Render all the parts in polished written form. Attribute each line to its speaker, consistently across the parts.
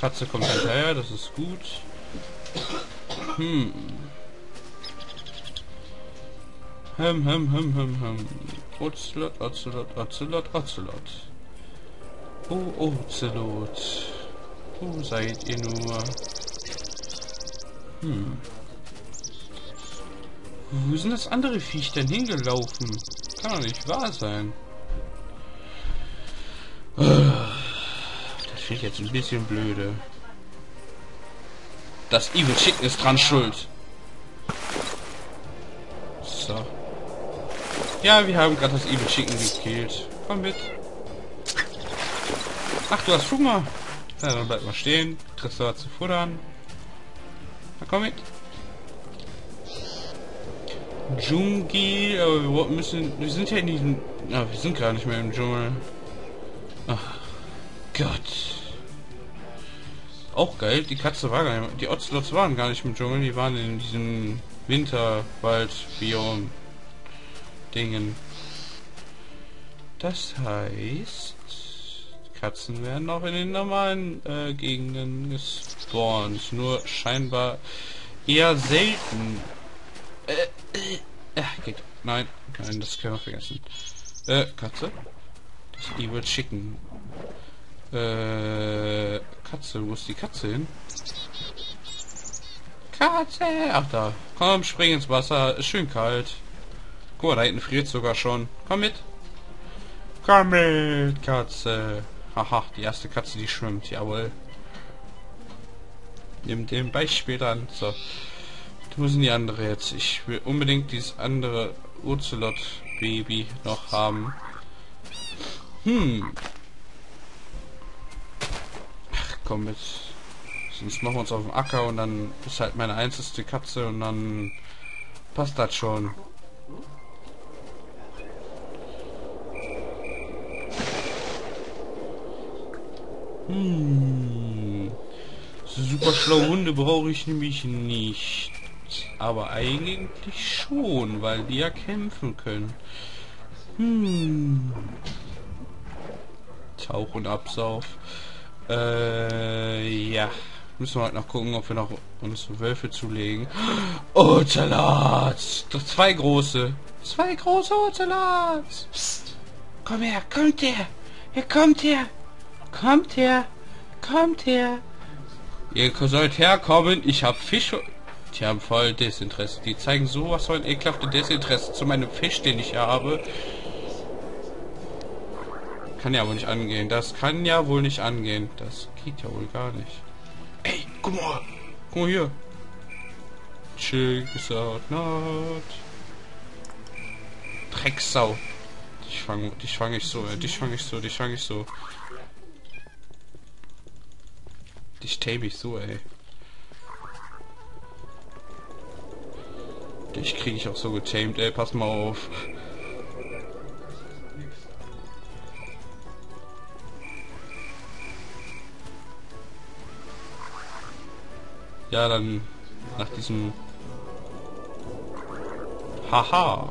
Speaker 1: Katze kommt hinterher, das ist gut. Ocelot, Ocelot, Ocelot, Ocelot. Oh, Ocelot. Wo seid ihr nur? Wo sind das andere Viech denn hingelaufen? Kann doch nicht wahr sein. Das finde ich jetzt ein bisschen blöde. Das Evil Chicken ist dran schuld. So. Ja, wir haben gerade das Evil Chicken gekillt. Komm mit. Ach, du hast Hunger. Ja, dann bleib mal stehen. Kriegst du was zu futtern. Na, komm mit. Dschungel, aber wir sind ja in diesem... Ja, wir sind gar nicht mehr im Dschungel. Ach Gott. Auch geil, die Katze war gar nicht... Die Ocelots waren gar nicht im Dschungel, die waren in diesem Winterwald-Biom Dingen. Das heißt... Katzen werden auch in den normalen Gegenden gespawnt. Nur scheinbar eher selten. Geht. Nein, das können wir vergessen. Katze? Das Evil Chicken. Katze, wo ist die Katze hin? Katze! Ach da. Komm, spring ins Wasser. Ist schön kalt. Guck mal, da hinten friert sogar schon. Komm mit. Komm mit, Katze. Haha, die erste Katze, die schwimmt. Jawohl. Nimm dem Beispiel an. So. Wo sind die andere jetzt? Ich will unbedingt dieses andere Ocelot-Baby noch haben. Ach, komm mit. Sonst machen wir uns auf den Acker und dann ist halt meine einzige Katze und dann passt das schon. Super schlaue Hunde brauche ich nämlich nicht. Aber eigentlich schon, weil die ja kämpfen können. Tauch und Absauf. Ja. Müssen wir halt noch gucken, ob wir noch uns Wölfe zulegen. Ocelots! Doch zwei große. Zwei große Ocelots! Psst. Komm her, kommt her! Hier kommt her! Kommt her! Kommt her! Ihr sollt herkommen, ich hab Fisch. Die haben voll Desinteresse. Die zeigen sowas von ekelhafte Desinteresse zu meinem Fisch, den ich habe. Kann ja wohl nicht angehen. Das kann ja wohl nicht angehen. Das geht ja wohl gar nicht. Ey, guck mal. Guck mal hier. Chill gesagt, not. Drecksau. Dich fang ich so, dich fang ich so. Dich tame ich so, ey. Dich kriege ich auch so getamed, ey. Pass mal auf. Ja, dann nach diesem... Haha.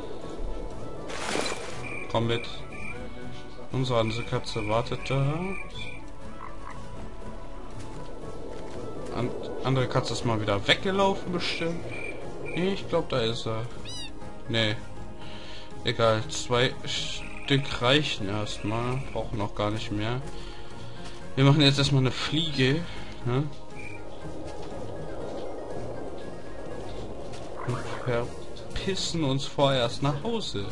Speaker 1: Komm mit. Unsere Katze wartet da. Andere Katze ist mal wieder weggelaufen bestimmt. Nee, ich glaube, da ist er. Nee. Egal, 2 Stück reichen erstmal. Brauchen noch gar nicht mehr. Wir machen jetzt erstmal eine Fliege. Ne? Und verpissen uns vorerst nach Hause.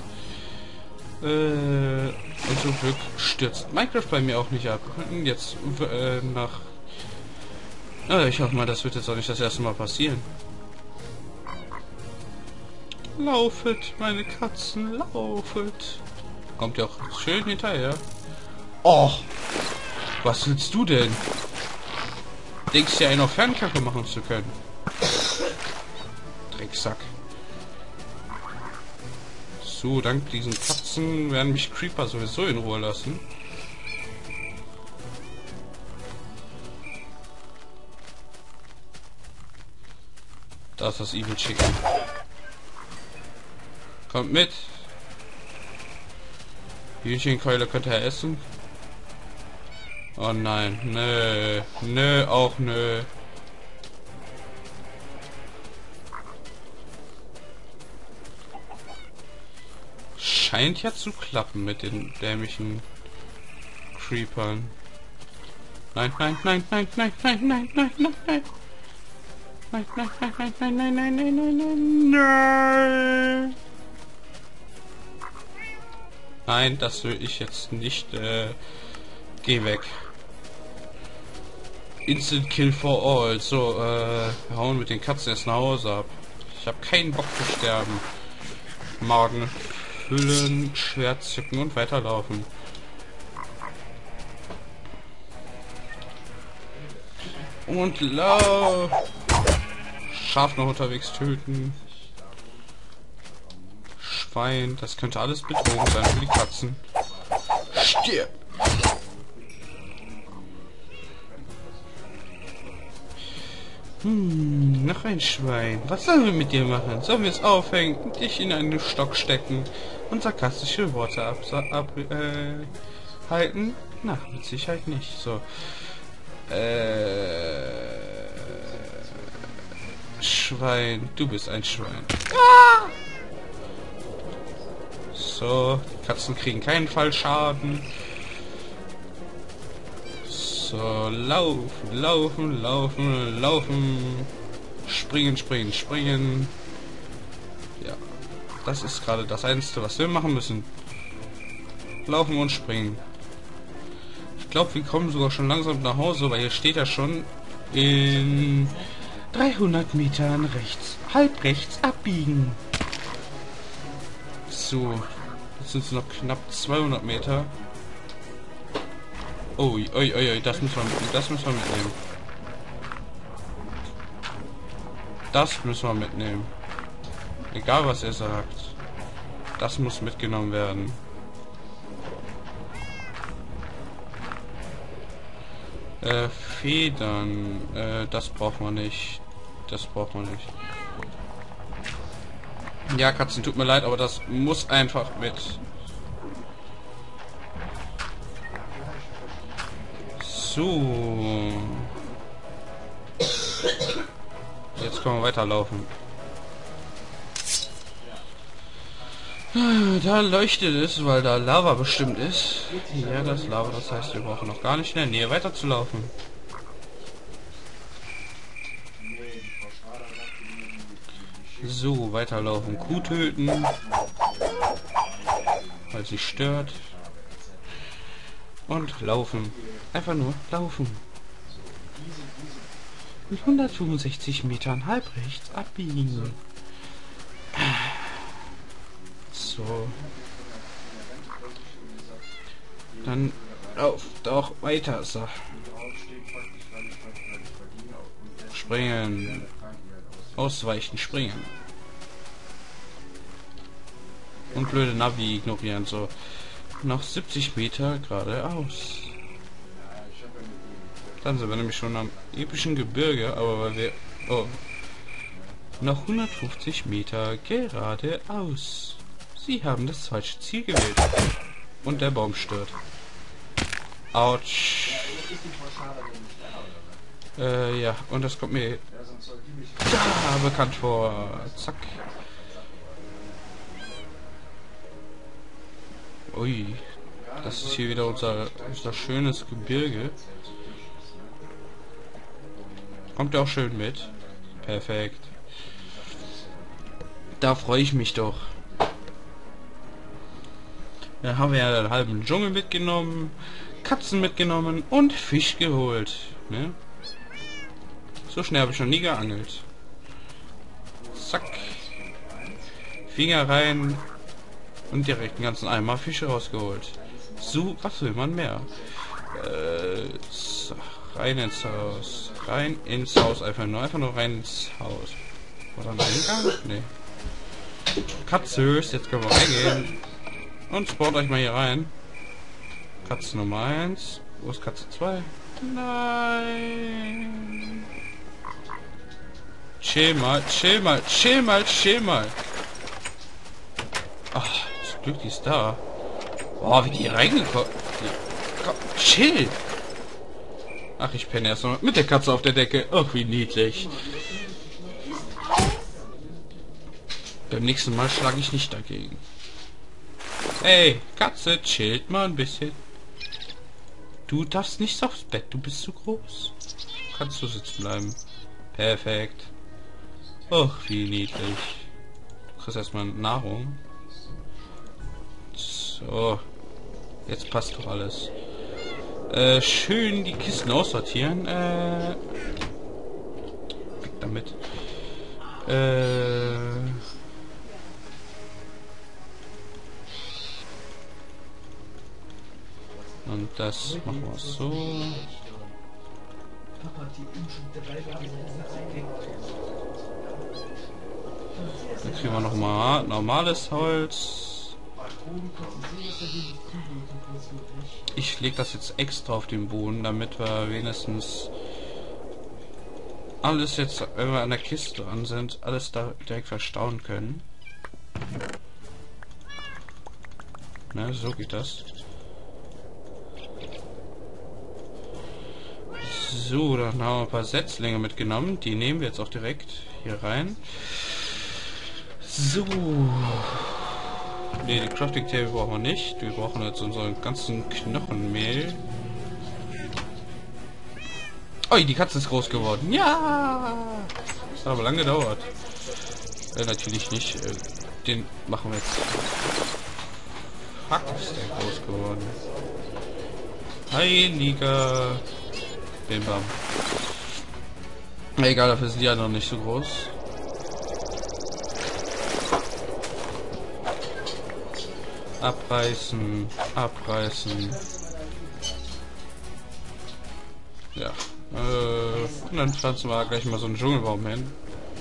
Speaker 1: Und zum Glück stürzt Minecraft bei mir auch nicht ab. Und jetzt nach... ich hoffe mal, das wird jetzt auch nicht das erste Mal passieren. Laufet, meine Katzen, laufet. Kommt ja auch schön hinterher. Oh, was willst du denn? Denkst du ja, einen auf Fernkacke machen zu können? Drecksack. So, dank diesen Katzen werden mich Creeper sowieso in Ruhe lassen. Da ist das Evil Chicken. Kommt mit. Hühnchenkeule könnt ihr essen. Oh nein, nö, nö, auch nö. Scheint ja zu klappen mit den dämlichen Creepern. Nein, nein, nein, nein, nein, nein, nein, nein, nein, nein. Nein, nein, nein, nein, nein, nein, nein, nein, nein, nein, nein. Nein, das will ich jetzt nicht. Geh weg. Instant Kill for all. So, wir hauen mit den Katzen erst nach Hause ab. Ich habe keinen Bock zu sterben. Magen füllen, Schwert zücken und weiterlaufen. Und lauf! Schaf noch unterwegs töten. Schwein, das könnte alles Bedrohung sein für die Katzen. Stirb! Noch ein Schwein. Was sollen wir mit dir machen? Sollen wir es aufhängen und dich in einen Stock stecken und sarkastische Worte halten? Na, mit Sicherheit nicht. So. Schwein, du bist ein Schwein. Ah! So, die Katzen kriegen keinen Fallschaden. So, laufen, laufen, laufen, laufen. Springen, springen, springen. Ja, das ist gerade das Einzige, was wir machen müssen. Laufen und springen. Ich glaube, wir kommen sogar schon langsam nach Hause, weil hier steht ja schon in 300 Metern rechts, halb rechts abbiegen. So, jetzt sind es noch knapp 200 Meter. Oh, oi, oi, oi, das müssen wir mitnehmen, das müssen wir mitnehmen. Das müssen wir mitnehmen. Egal was er sagt. Das muss mitgenommen werden. Federn. Das braucht man nicht. Das braucht man nicht. Ja, Katzen, tut mir leid, aber das muss einfach mit. So. Jetzt können wir weiterlaufen. Da leuchtet es, weil da Lava bestimmt ist. Ja, das Lava, das heißt, wir brauchen noch gar nicht in der Nähe weiter zu laufen. So, weiterlaufen. Kuh töten. Weil sie stört. Und laufen. Einfach nur laufen. Mit 165 Metern halb rechts abbiegen. So. Dann lauft doch weiter. So. Springen. Ausweichen, springen. Und blöde Navi ignorieren. So. Noch 70 Meter geradeaus. Dann sind wir nämlich schon am epischen Gebirge, aber weil wir... Oh. Noch 150 Meter geradeaus. Sie haben das falsche Ziel gewählt. Und der Baum stört. Autsch. Ja, und das kommt mir da bekannt vor. Zack. Ui. Das ist hier wieder unser schönes Gebirge. Kommt ja auch schön mit. Perfekt. Da freue ich mich doch. Da haben wir ja den halben Dschungel mitgenommen, Katzen mitgenommen und Fisch geholt. Ne? So schnell habe ich noch nie geangelt. Zack. Finger rein und direkt einen ganzen Eimer Fische rausgeholt. So, was will man mehr? So, rein ins Haus. Rein ins Haus, einfach nur rein ins Haus. Oder ein Eingang? Nee. Katzös, jetzt können wir reingehen. Und sport euch mal hier rein. Katze Nummer 1. Wo ist Katze 2? Nein. Chill mal, chill mal, chill mal, chill mal. Ach, zum Glück, die ist da. Oh, wie die reingekommen. Komm, chill. Ach, ich penne erstmal mit der Katze auf der Decke. Ach, wie niedlich. Beim nächsten Mal schlage ich nicht dagegen. Hey, Katze, chillt mal ein bisschen. Du darfst nicht aufs Bett, du bist zu groß. Kannst du sitzen bleiben. Perfekt. Och, wie niedlich. Du kriegst erstmal Nahrung. So. Jetzt passt doch alles. Schön die Kisten aussortieren. Weg damit. Und das machen wir so. Dann kriegen wir noch mal normales Holz. Ich lege das jetzt extra auf den Boden, damit wir wenigstens alles jetzt, wenn wir an der Kiste dran sind, alles da direkt verstauen können. Ne, so geht das. So, dann haben wir ein paar Setzlinge mitgenommen. Die nehmen wir jetzt auch direkt hier rein. So. Ne, die Crafting Table brauchen wir nicht. Wir brauchen jetzt unseren ganzen Knochenmehl. Oh, die Katze ist groß geworden. Ja! Das hat aber lange gedauert. Natürlich nicht. Den machen wir jetzt. Fuck, ist der groß geworden. Heiliger. Bim bam. Egal, dafür sind die ja noch nicht so groß. Abreißen, abreißen. Ja. Und dann pflanzen wir gleich mal so einen Dschungelbaum hin.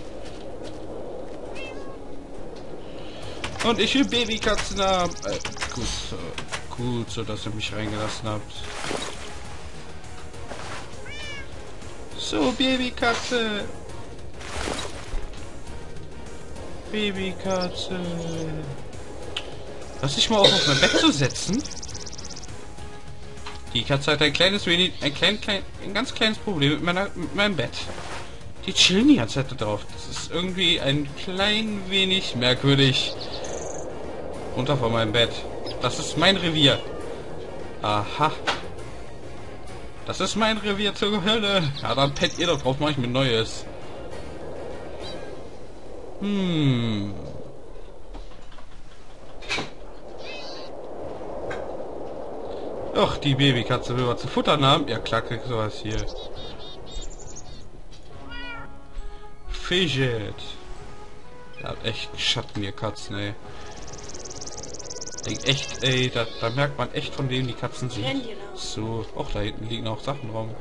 Speaker 1: Und ich will Babykatzen haben. Gut, so dass ihr mich reingelassen habt. So, Babykatze. Babykatze. Lass dich mal auf mein Bett zu setzen. Die Katze hat ein ganz kleines Problem mit meinem Bett. Die chillen die ganze Zeit da drauf. Das ist irgendwie ein klein wenig merkwürdig. Runter von meinem Bett. Das ist mein Revier. Aha. Das ist mein Revier zur Hölle. Ja, dann pennt ihr doch drauf, mach ich mir Neues. Ach, die Babykatze will was zu futtern haben. Ja, klar, krieg sowas hier. Fidget. Ja, echt Schatten, ihr Katzen, ey. Echt, ey, da merkt man echt, von wem die Katzen sind. So, auch da hinten liegen auch Sachen rum.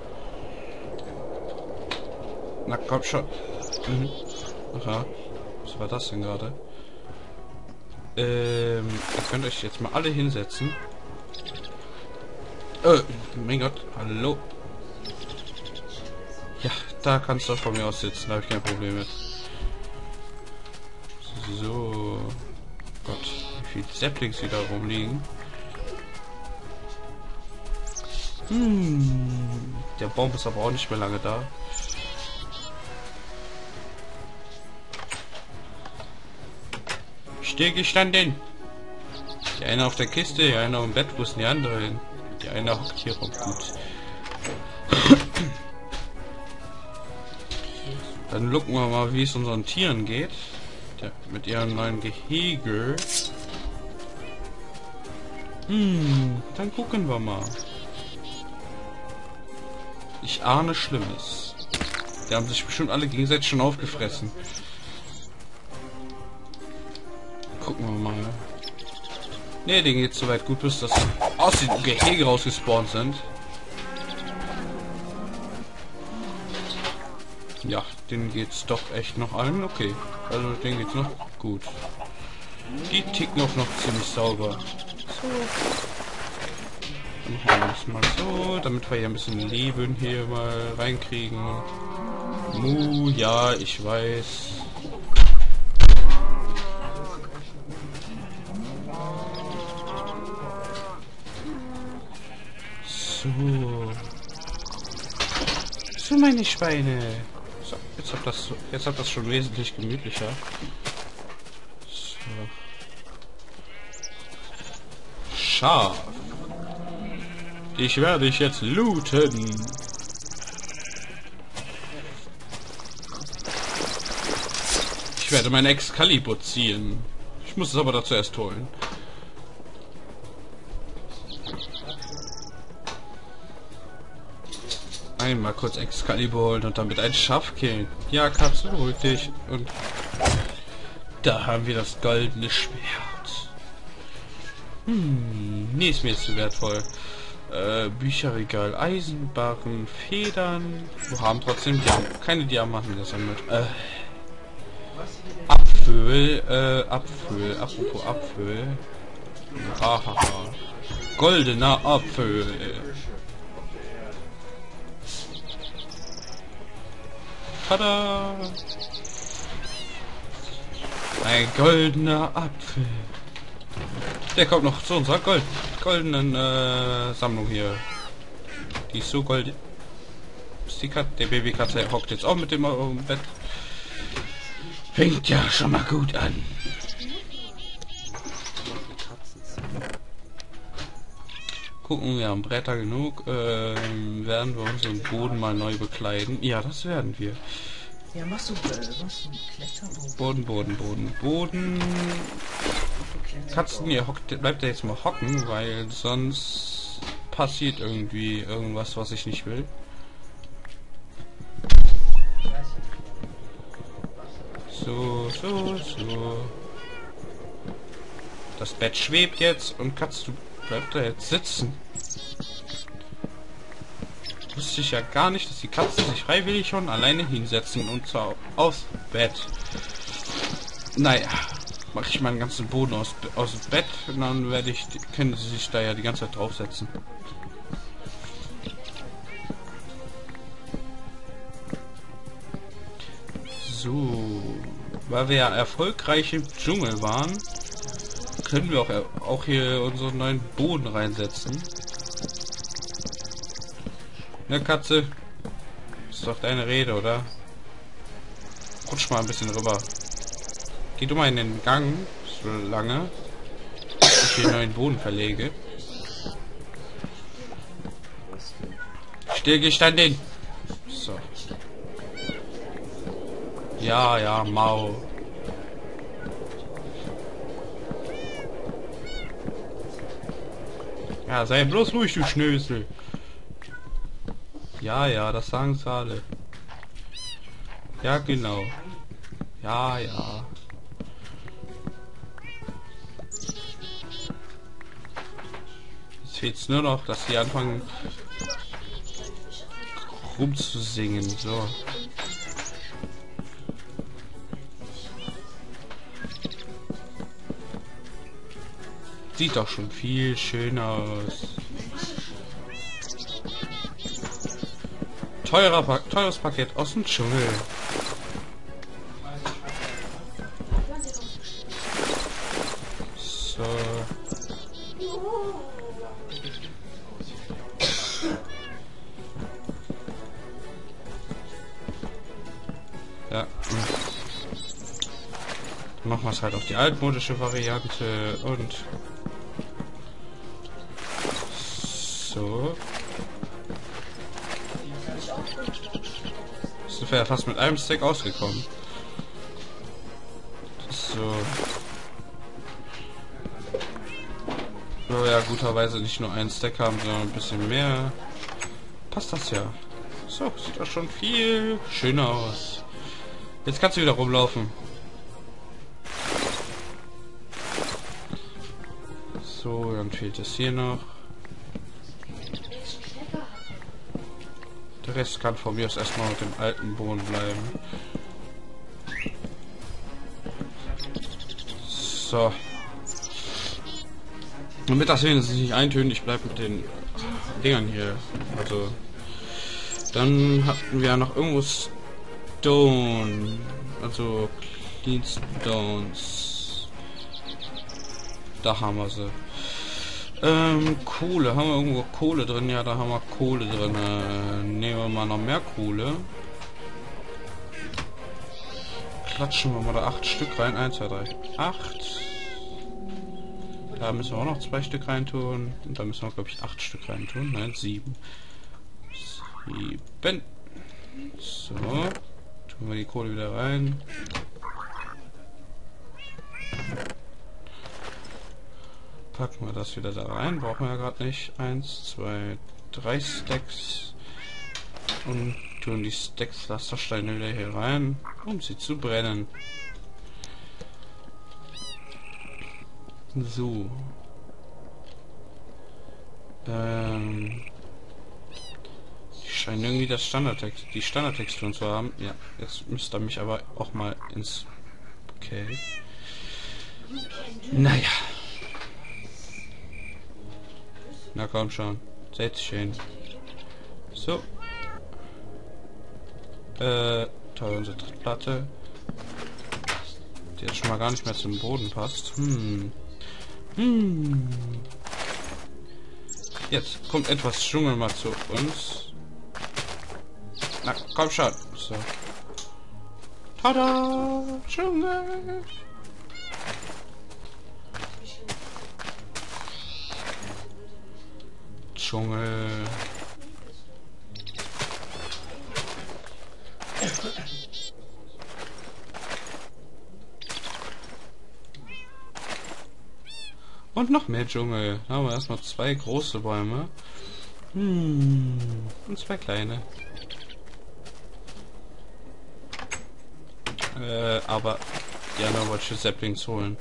Speaker 1: Na komm schon. Aha. Was war das denn gerade? Ihr könnt euch jetzt mal alle hinsetzen. Mein Gott, hallo. Ja, da kannst du von mir aus sitzen, da habe ich kein Problem mit. So. Gott, wie viele Saplings wieder rumliegen. Der Baum ist aber auch nicht mehr lange da. Still gestanden. Die eine auf der Kiste, die eine auf dem Bett, wo ist die andere hin? Die eine hockt hier rum. Gut. Dann gucken wir mal, wie es unseren Tieren geht. Mit ihrem neuen Gehege. Dann gucken wir mal. Ich ahne Schlimmes. Die haben sich bestimmt alle gegenseitig schon aufgefressen. Gucken wir mal. Ne, denen geht's soweit gut, bis das aus dem Gehege rausgespawnt sind. Ja, denen geht's doch echt noch allen okay. Also denen geht's noch gut. Die ticken auch noch ziemlich sauber. So. Dann machen wir das mal so, damit wir hier ein bisschen Leben hier mal reinkriegen. Ja, ich weiß. So. zu, meine Schweine. So, jetzt habt das schon wesentlich gemütlicher. So. Schaf. Ich werde dich jetzt looten. Ich werde mein Excalibur ziehen. Ich muss es aber dazu erst holen. Einmal kurz Excalibur holen und damit ein Schaf killen. Ja, Katze, beruhig dich. Und da haben wir das goldene Schwert. Nee, ist mir jetzt zu wertvoll. Bücherregal, Eisenbarren, Federn. Wir haben trotzdem keine Diamanten gesammelt. Apfel, apropos Apfel. Ahaha. Goldener Apfel. Tada! Ein goldener Apfel. Der kommt noch zu unserer goldenen Sammlung hier. Die ist so golden. Der Babykatze hockt jetzt auch mit dem Bett. Fängt ja schon mal gut an. Gucken, wir haben Bretter genug. Werden wir unseren Boden mal neu bekleiden? Ja, das werden wir.
Speaker 2: Ja, machst du
Speaker 1: Boden. Katzen, ihr bleibt da jetzt mal hocken, weil sonst passiert irgendwie irgendwas, was ich nicht will. So. Das Bett schwebt jetzt und Katz, du bleibst da jetzt sitzen. Wusste ich ja gar nicht, dass die Katzen sich freiwillig schon alleine hinsetzen und zwar aufs Bett. Naja, mache ich meinen ganzen Boden aus dem Bett und dann können sie sich da ja die ganze Zeit draufsetzen. So, weil wir ja erfolgreich im Dschungel waren, können wir auch hier unseren neuen Boden reinsetzen. Ne, Katze? Ist doch deine Rede, oder? Rutsch mal ein bisschen rüber. Geh du mal in den Gang, so lange ich den neuen Boden verlege. Stillgestanden. So. Ja, Mau. Ja, sei bloß ruhig, du Schnösel. Ja, das sagen sie alle. Ja, genau. Ja. Jetzt fehlt's nur noch, dass sie anfangen rumzusingen. So. Sieht doch schon viel schöner aus. Teures Paket aus dem Dschungel. So. Ja. Dann machen wir es halt auf die altmodische Variante und so. Sind wir ja fast mit einem Stack ausgekommen. So. Weil wir ja guterweise nicht nur einen Stack haben, sondern ein bisschen mehr. Passt das ja. So, sieht das schon viel schöner aus. Jetzt kannst du wieder rumlaufen. So, dann fehlt es hier noch. Der Rest kann von mir aus erstmal mit dem alten Boden bleiben. So. Damit das wenigstens nicht eintönig bleibt mit den Dingern hier. Also. Dann hatten wir ja noch irgendwo Stone. Also Clean Stones. Da haben wir sie. Kohle. Haben wir irgendwo Kohle drin? Ja, da haben wir Kohle drin. wir mal noch mehr Kohle. Klatschen wir mal da 8 Stück rein. 1, 2, 3, 8. Da müssen wir auch noch 2 Stück reintun. Und da müssen wir, glaube ich, 8 Stück reintun. Nein, 7. 7. So. Tun wir die Kohle wieder rein. Packen wir das wieder da rein. Brauchen wir ja gerade nicht. 1, 2, 3 Stacks. Und tun die Stacks-Lastersteine wieder hier rein, um sie zu brennen. So. Ich scheine irgendwie die Standardtexturen zu haben. Ja, jetzt müsste er mich aber auch mal ins... Okay. Naja. Na komm schon. Setz dich hin. So. Toll, unsere Trittplatte. Die jetzt schon mal gar nicht mehr zum Boden passt. Jetzt kommt etwas Dschungel mal zu uns. Na, komm schon. So. Tada! Dschungel! Dschungel. Und noch mehr Dschungel. Da haben wir erstmal 2 große Bäume. Und 2 kleine. Aber gerne wollte ich Saplings holen.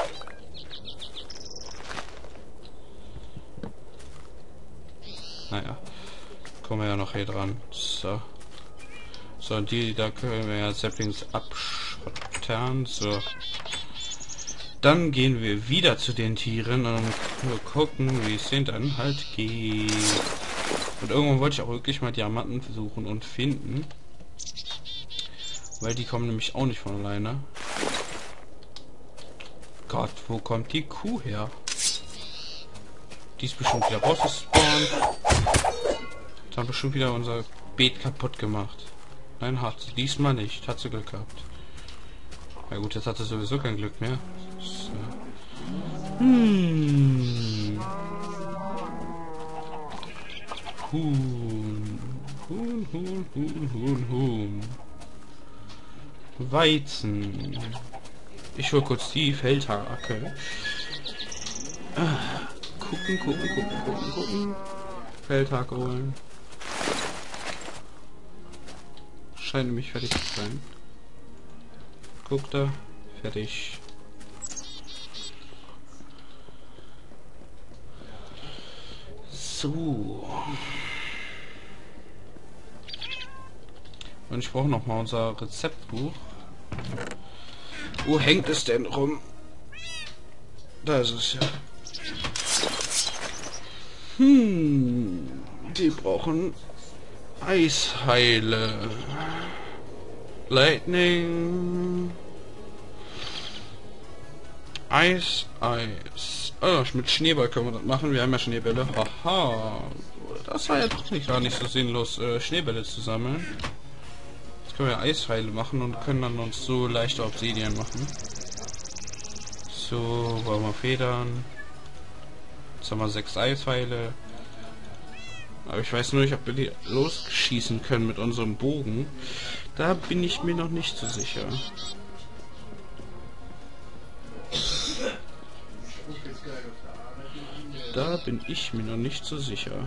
Speaker 1: Naja. Kommen wir ja noch hier dran. So. So, und die, da können wir ja Saplings abschottern. So. Dann gehen wir wieder zu den Tieren und gucken, wie es denen dann halt geht. Und irgendwann wollte ich auch wirklich mal Diamanten suchen und finden. Weil die kommen nämlich auch nicht von alleine. Gott, wo kommt die Kuh her? Die ist bestimmt wieder rausgespawnt. Jetzt haben bestimmt wieder unser Beet kaputt gemacht. Nein, hat sie diesmal nicht. Hat sie Glück gehabt. Ja gut, jetzt hat sie sowieso kein Glück mehr. So. Huhn. Weizen. Ich hol kurz die Feldhake. Gucken. Feldhake holen. Scheint nämlich fertig zu sein. Guck da. Fertig. So. Und ich brauche noch mal unser Rezeptbuch. Wo hängt es denn rum? Da ist es ja. Die brauchen Eisheile. Lightning. Eis. Oh, mit Schneeball können wir das machen. Wir haben ja Schneebälle. Haha. Das war ja doch nicht gar nicht so sinnlos, Schneebälle zu sammeln. Jetzt können wir Eisheile machen und können dann uns so leichte Obsidian machen. So, wollen wir Federn. Jetzt haben wir 6 Eisheile. Aber ich weiß nur nicht, ob wir die losschießen können mit unserem Bogen. Da bin ich mir noch nicht so sicher. Da bin ich mir noch nicht so sicher.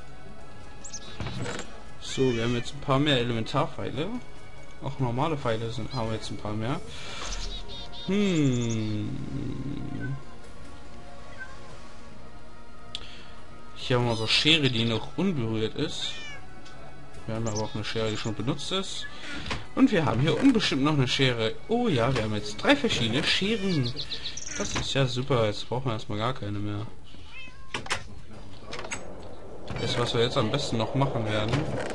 Speaker 1: So, wir haben jetzt ein paar mehr Elementarpfeile. Auch normale Pfeile haben wir jetzt ein paar mehr. Hier haben wir so Schere, die noch unberührt ist. Wir haben aber auch eine Schere, die schon benutzt ist. Und wir haben hier unbestimmt noch eine Schere. Oh ja, wir haben jetzt 3 verschiedene Scheren. Das ist ja super. Jetzt brauchen wir erstmal gar keine mehr. Das, was wir jetzt am besten noch machen werden.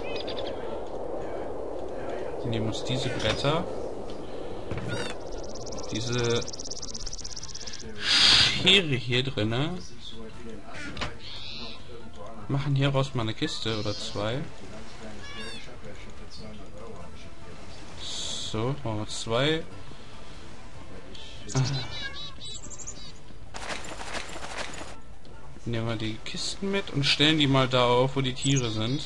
Speaker 1: Wir nehmen uns diese Bretter. Diese Schere hier drinne. Machen hieraus mal eine Kiste oder 2. So, machen wir 2. Nehmen wir die Kisten mit und stellen die mal da auf, wo die Tiere sind.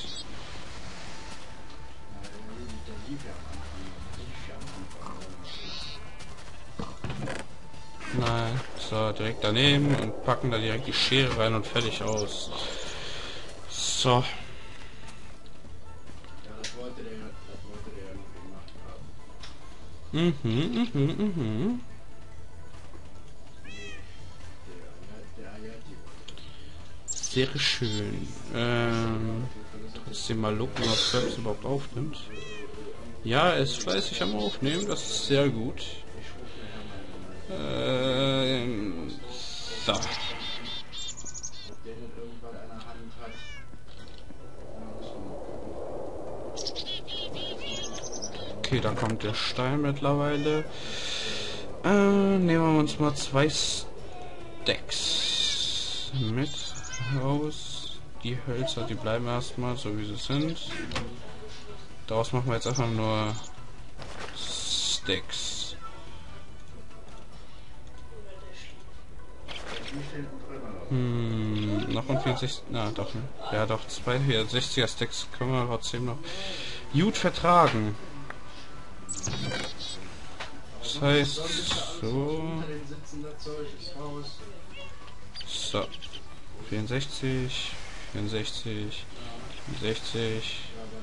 Speaker 1: Nein, so, direkt daneben und packen da direkt die Schere rein und fertig aus. So. Sehr schön. Trotzdem mal gucken, ob Flaps überhaupt aufnimmt. Ja, er ist fleißig am Aufnehmen, das ist sehr gut. So. Okay, da kommt der Stein mittlerweile. Nehmen wir uns mal 2 Stacks mit raus. Die Hölzer, die bleiben erstmal so wie sie sind. Daraus machen wir jetzt einfach nur Stacks. Noch ein 64. Na doch, ne? Ja doch, 2 60er Stacks können wir trotzdem noch gut vertragen. Das heißt so. So. 64, 64, 64,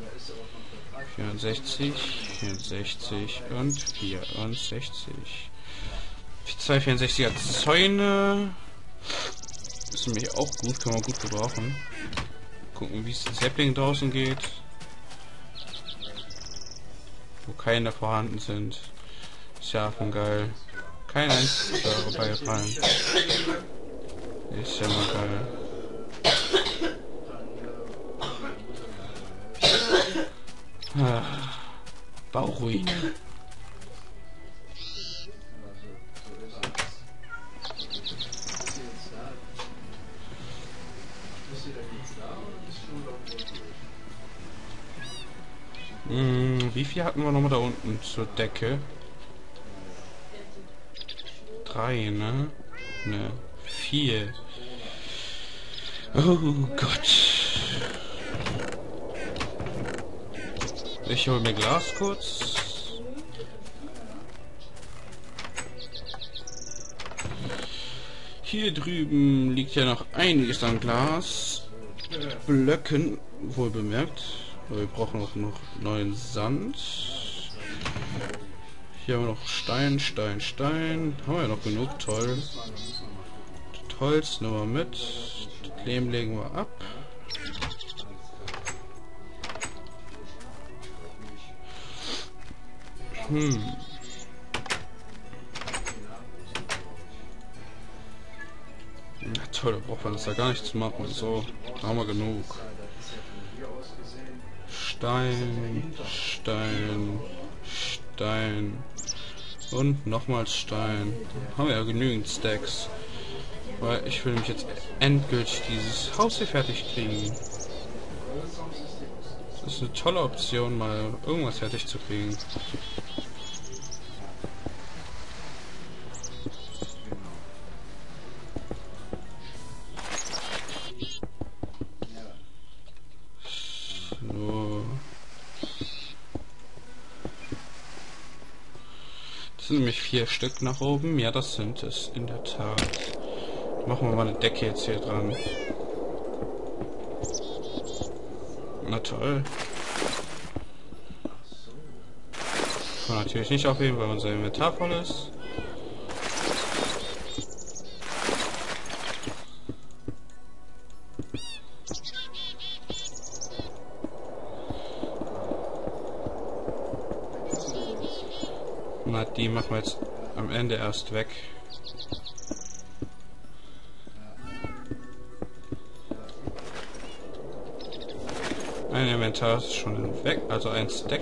Speaker 1: 64, 64 und 64. 2 64er Zäune. Ist nämlich auch gut, kann man gut gebrauchen. Gucken, wie es das Sapling draußen geht. Wo keine vorhanden sind. Ist ja von geil. Kein einziger dabei gefallen. Ist ja mal geil. Bauchruine. Wie viel hatten wir nochmal da unten zur Decke? 3, ne? Ne, 4. Oh Gott. Ich hole mir Glas kurz. Hier drüben liegt ja noch einiges an Glasblöcken, wohl bemerkt. Wir brauchen auch noch neuen Sand. Hier haben wir noch Stein, Stein, Stein. Haben wir ja noch genug, toll. Das Holz nehmen wir mit. Das Lehm legen wir ab. Ja, toll, da braucht man das ja gar nicht zu machen. So, da haben wir genug. Stein, Stein, Stein und nochmals Stein. Haben wir ja genügend Stacks. Weil ich will mich jetzt endgültig dieses Haus hier fertig kriegen. Das ist eine tolle Option, mal irgendwas fertig zu kriegen. Das sind nämlich 4 Stück nach oben. Ja, das sind es in der Tat. Machen wir mal eine Decke jetzt hier dran. Na toll. Kann natürlich nicht aufheben, weil unser Inventar voll ist. Na, die machen wir jetzt am Ende erst weg. Ein Inventar ist schon weg, also ein Stack.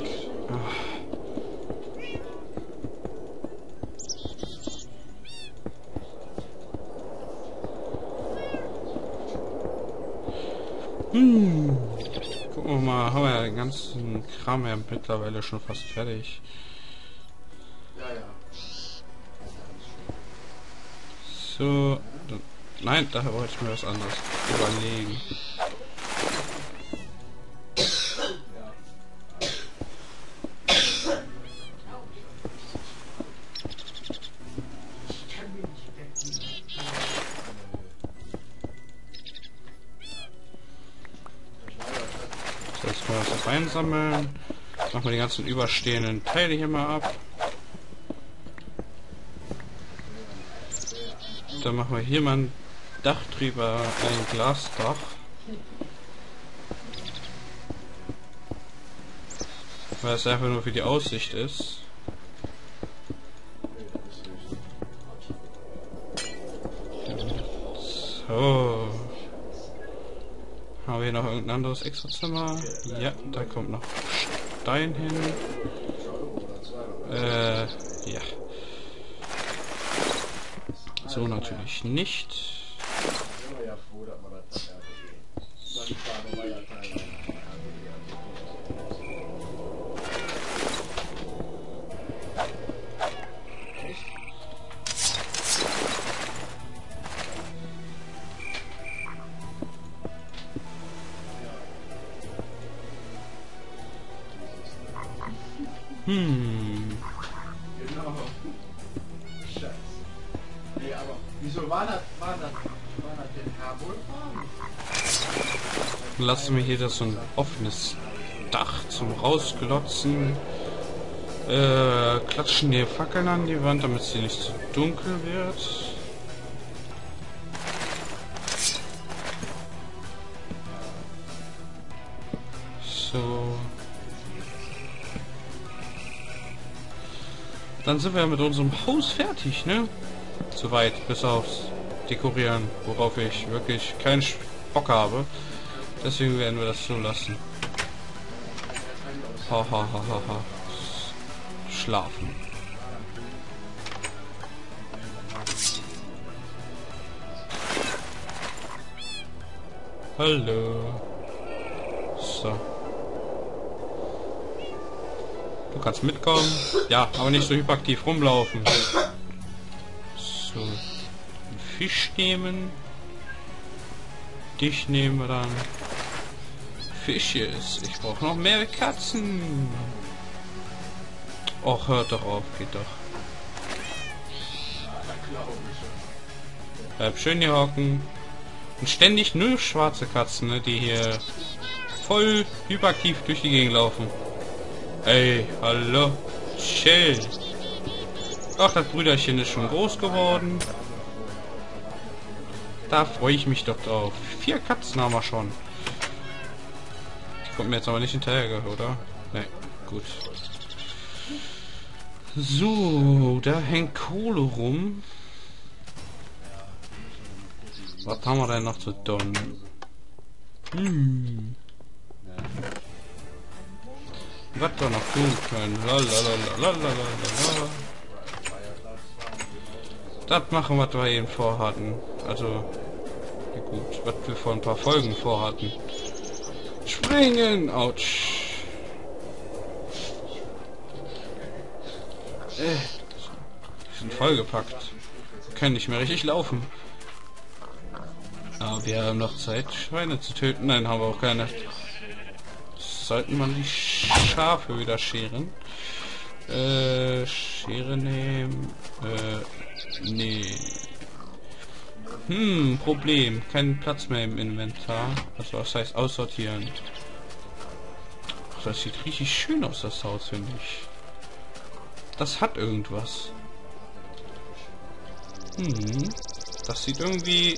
Speaker 1: Gucken wir haben wir ja den ganzen Kram ja mittlerweile schon fast fertig.
Speaker 2: Ja, ja.
Speaker 1: So. Nein, da wollte ich mir was anderes überlegen. So, jetzt können wir das einsammeln. Machen wir die ganzen überstehenden Teile hier mal ab. Dann machen wir hier mal ein Dach drüber, ein Glasdach. Weil es einfach nur für die Aussicht ist. So. Haben wir hier noch irgendein anderes Extrazimmer? Ja, da kommt noch Stein hin. Ja. So natürlich nicht.
Speaker 2: Genau. Scheiße. Nee, aber wieso war das denn Herr Wohlfahren?
Speaker 1: Lassen wir hier das so ein offenes Dach zum Rausglotzen. Klatschen die Fackeln an die Wand, damit sie nicht zu dunkel wird. So. Dann sind wir ja mit unserem Haus fertig, ne? Soweit, bis aufs Dekorieren, worauf ich wirklich keinen Bock habe. Deswegen werden wir das so lassen. Ha ha ha ha ha. Schlafen. Hallo. So. Du kannst mitkommen. Ja, aber nicht so hyperaktiv rumlaufen. So. Einen Fisch nehmen. Dich nehmen wir dann. Fisches. Ich brauche noch mehr Katzen. Och, hört doch auf. Geht doch. Bleib schön hier hocken. Und ständig nur schwarze Katzen, ne, die hier voll hyperaktiv durch die Gegend laufen. Ey, hallo. Chill. Ach, das Brüderchen ist schon groß geworden. Da freue ich mich doch drauf. 4 Katzen haben wir schon. Die kommt mir jetzt aber nicht hinterher, oder? Ne, gut. So, da hängt Kohle rum. Was haben wir denn noch zu tun? Was wir noch tun können? Lalalala. Das machen, was wir eben vorhatten. Also, ja gut, was wir vor ein paar Folgen vorhatten. Springen! Autsch! Die sind vollgepackt. Können nicht mehr richtig laufen. Aber wir haben noch Zeit, Schweine zu töten. Nein, haben wir auch keine. Sollten wir die Schafe wieder scheren? Schere nehmen. Nee. Problem. Kein Platz mehr im Inventar. Also was heißt aussortieren? Ach, das sieht richtig schön aus, das Haus, finde ich. Das hat irgendwas. Das sieht irgendwie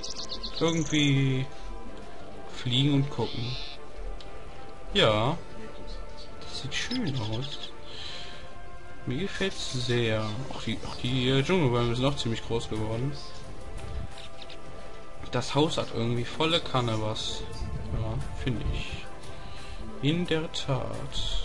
Speaker 1: fliegen und gucken. Ja, das sieht schön aus. Mir gefällt es sehr. Auch die Dschungelbäume sind auch ziemlich groß geworden. Das Haus hat irgendwie volle Kanne was. Ja, finde ich. In der Tat.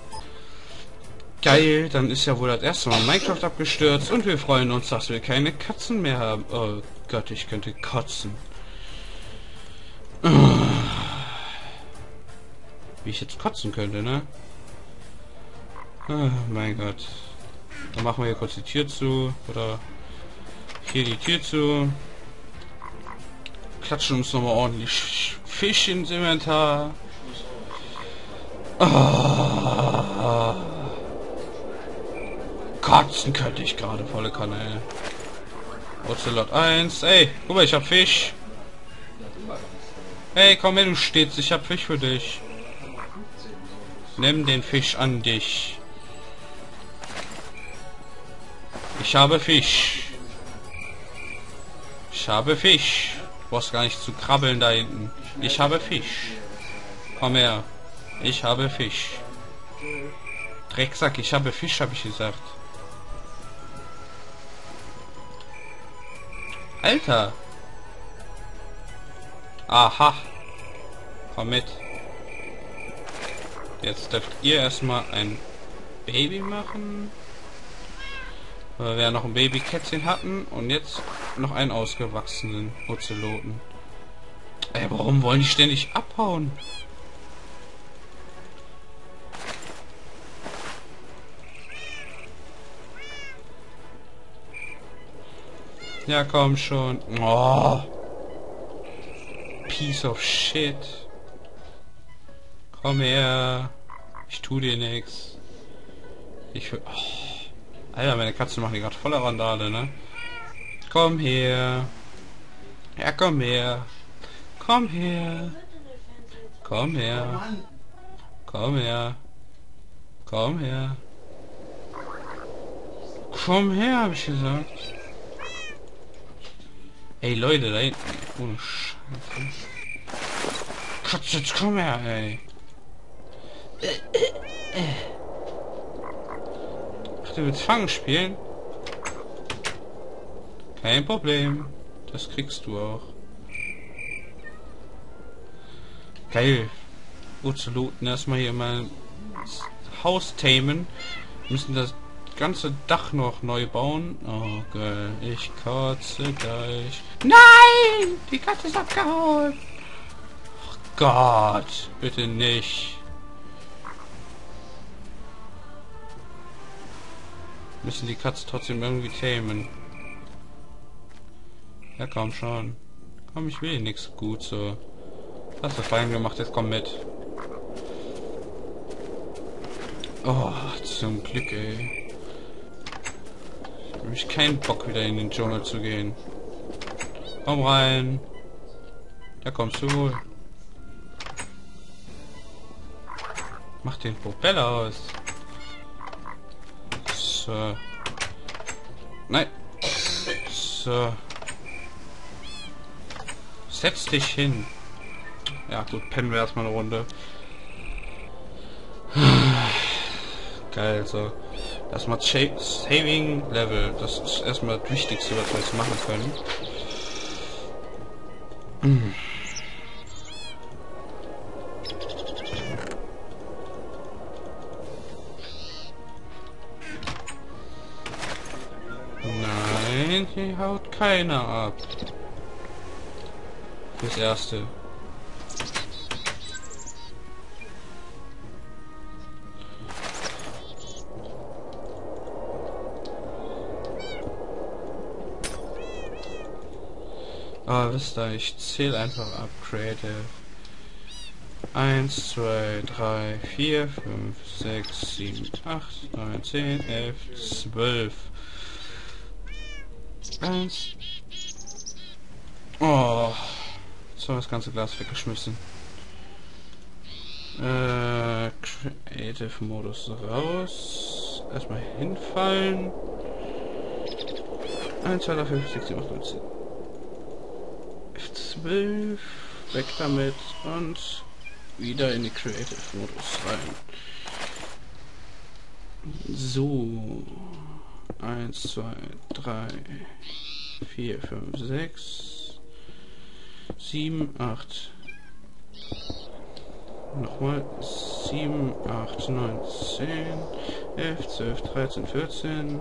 Speaker 1: Geil, dann ist ja wohl das erste Mal Minecraft abgestürzt und wir freuen uns, dass wir keine Katzen mehr haben. Oh Gott, ich könnte kotzen. Wie ich jetzt kotzen könnte, ne? Ah, mein Gott. Dann machen wir hier kurz die Tür zu. Oder hier die Tür zu. Klatschen uns nochmal ordentlich Fisch ins Inventar. Ah. Kotzen könnte ich gerade, volle Kanne, ey. Ocelot 1. Ey, guck mal, ich hab Fisch. Hey, komm her, du stehst, ich hab Fisch für dich. Nimm den Fisch an dich. Ich habe Fisch. Ich habe Fisch. Du brauchst gar nicht zu krabbeln da hinten. Ich habe Fisch. Komm her. Ich habe Fisch. Drecksack, ich habe Fisch, habe ich gesagt. Alter. Aha. Komm mit. Jetzt dürft ihr erstmal ein Baby machen. Weil wir ja noch ein Babykätzchen hatten und jetzt noch einen ausgewachsenen Ozeloten. Ey, warum wollen die ständig abhauen? Ja, komm schon. Oh. Piece of shit. Komm her. Ich tu dir nix. Ich will... Oh. Alter, meine Katzen machen die gerade voller Randale, ne? Komm her. Ja, komm her. Komm her. Komm her. Komm her. Komm her. Komm her, hab ich gesagt. Ey, Leute, da hinten. Ohne Scheiße. Katze, jetzt komm her, ey. Ach, du willst Fangen spielen? Kein Problem. Das kriegst du auch. Geil. Ozeloten erstmal hier mal das Haus tamen. Müssen das ganze Dach noch neu bauen. Oh geil. Ich kotze gleich. Nein! Die Katze ist abgehauen. Oh Gott. Bitte nicht. Müssen die Katze trotzdem irgendwie tamen. Ja, komm schon. Komm, ich will nichts gut so. Hast du fein gemacht, jetzt komm mit. Oh, zum Glück, ey. Ich habe nämlich keinen Bock, wieder in den Dschungel zu gehen. Komm rein. Da kommst du wohl. Mach den Propeller aus. So. Nein. So. Setz dich hin. Ja gut, pennen wir erstmal eine Runde. Geil, so. Erstmal Saving Level. Das ist erstmal das Wichtigste, was wir jetzt machen können. Nein, hier haut keiner ab. Das erste. Aber wisst ihr, ich zähle einfach ab. Creative. 1, 2, 3, 4, 5, 6, 7, 8, 9, 10, 11, 12. 1. Oh. So, das ganze Glas weggeschmissen. Creative Modus raus. Erstmal hinfallen. 1, 2, 3, 5, 6, 7, 8, 9, 10. F12. Weg damit und wieder in die Creative Modus rein. So. 1, 2, 3, 4, 5, 6, 7, 8. Nochmal 7, 8, 9, 10, 11, 12, 13, 14,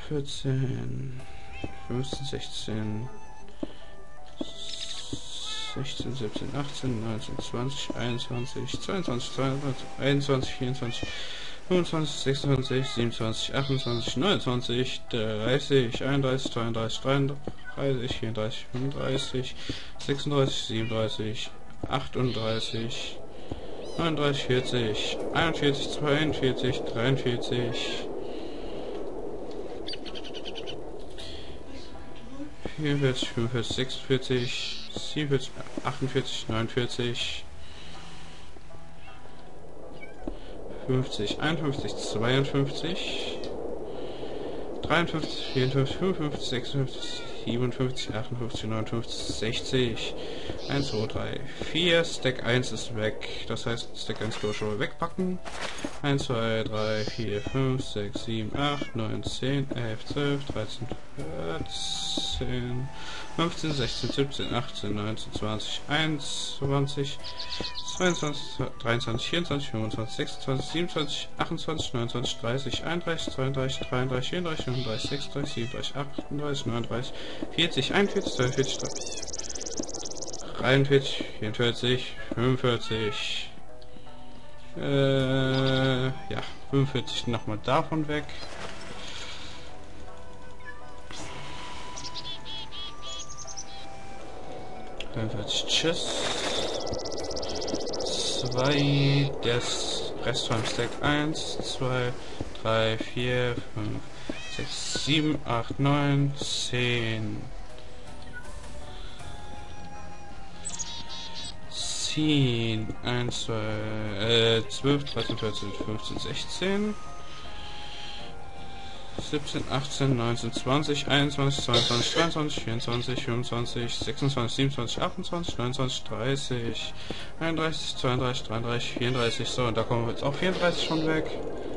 Speaker 1: 14, 15, 16, 16, 17, 18, 19, 20, 21, 22, 22, 21, 24, 25, 26, 27, 28, 29, 30, 31, 32, 33, 34, 35, 36, 37, 38, 39, 40, 41, 42, 43, 44, 45, 46, 47, 48, 49, 50, 51, 52, 53, 54, 55, 56, 57, 58, 59, 60, 1, 2, 3, 4, Stack 1 ist weg, das heißt Stack 1 kann ich schon mal wegpacken, 1, 2, 3, 4, 5, 6, 7, 8, 9, 10, 11, 12, 13, 14, 15, 16, 17, 18, 19, 20, 21, 22, 23, 24, 25, 26, 27, 28, 29, 30, 31, 32, 33, 34, 35, 36, 37, 38, 39, 40, 41, 42, 43, 44, 45, ja, 45 nochmal davon weg. Tschüss. 2, das Rest vom Stack 1, 2, 3, 4, 5, 6, 7, 8, 9, 10. 10, 1, 2, 12, 13, 14, 15, 16. 17, 18, 19, 20, 21, 22, 23, 24, 25, 26, 27, 28, 29, 30, 31, 32, 33, 34, so, und da kommen wir jetzt auch 34 schon weg.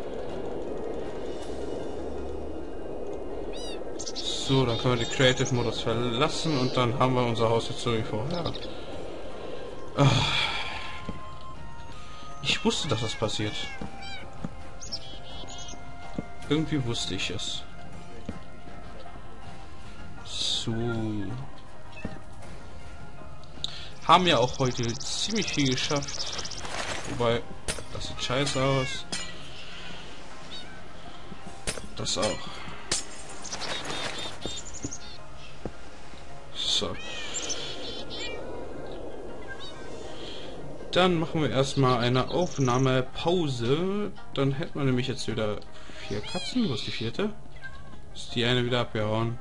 Speaker 1: So, dann können wir den Creative Modus verlassen und dann haben wir unser Haus jetzt so wie vorher. Ich wusste, dass das passiert. Irgendwie wusste ich es. So. Haben ja auch heute ziemlich viel geschafft. Wobei, das sieht scheiße aus. Das auch. So. Dann machen wir erstmal eine Aufnahmepause. Dann hätten wir nämlich jetzt wieder 4 Katzen. Wo ist die 4.? Ist die eine wieder abgehauen?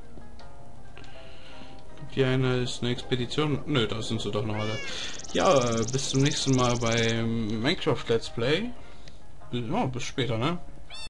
Speaker 1: Die eine ist eine Expedition. Nö, da sind sie doch noch alle. Ja, bis zum nächsten Mal beim Minecraft Let's Play. Ja, bis später, ne?